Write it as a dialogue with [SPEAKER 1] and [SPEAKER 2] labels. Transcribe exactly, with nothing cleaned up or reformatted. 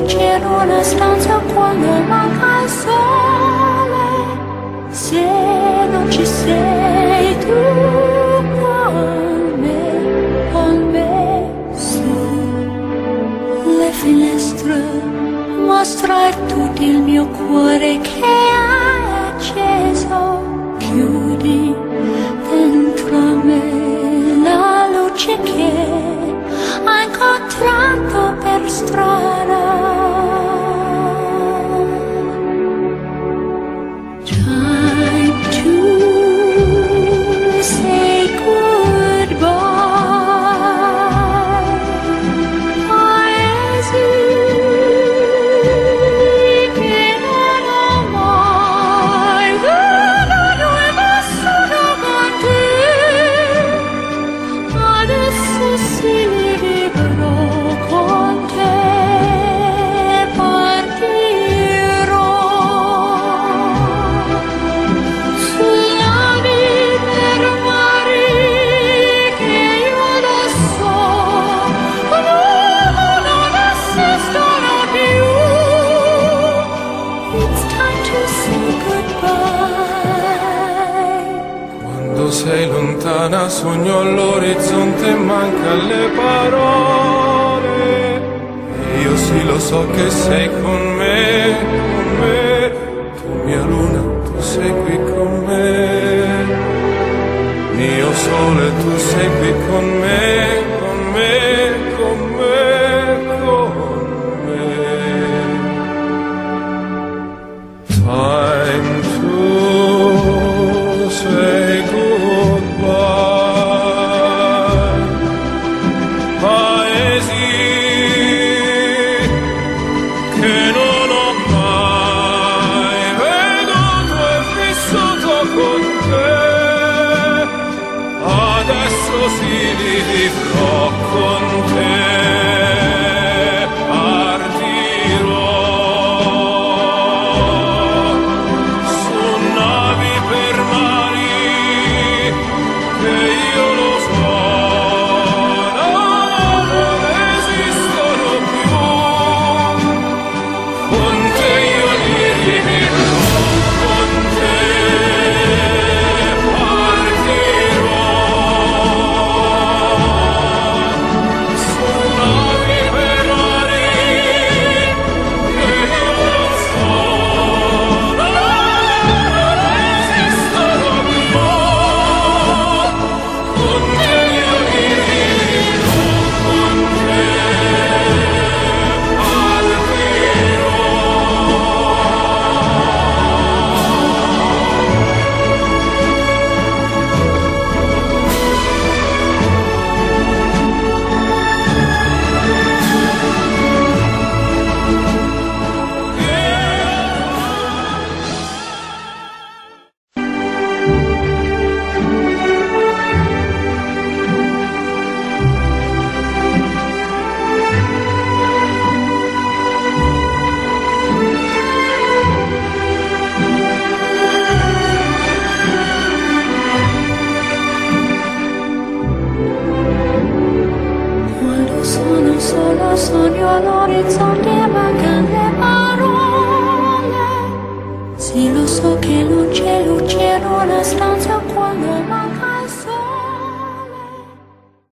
[SPEAKER 1] luce in una stanza quando manca il sole. Se non ci sei tu con me, con me su le finestre mostra tutto il mio cuore che hai acceso. Chiudi dentro me la luce che hai incontrato per strada. Time to say goodbye. Paesi che non ho mai veduto e vissuto con te. Adesso sì, libero con te partirò. Sullavi per mari che io lo so, no, non esistono più. It's time to say goodbye.
[SPEAKER 2] Quando sei lontana sogno all'orizzonte e manca le parole. E io sì lo so che sei con me, con me. Tu mia luna, tu sei qui con me. Mio sole, tu sei qui con me, con me, con me, con me. Time to say goodbye. Paesi che non ho mai veduto e vissuto con te. Adesso sì li vivrò con te. Partirò su navi per mari che io lo so, no, non esistono più. Con te io li vivrò, con te partirò su navi per mari che io lo so, no, non esistono più. Con te io li vivrò, con te partirò.
[SPEAKER 1] Quando sono solo sogno all'orizzonte e mancano le parole. Sì, lo so che non c'è luce in una stanza quando manca il sole.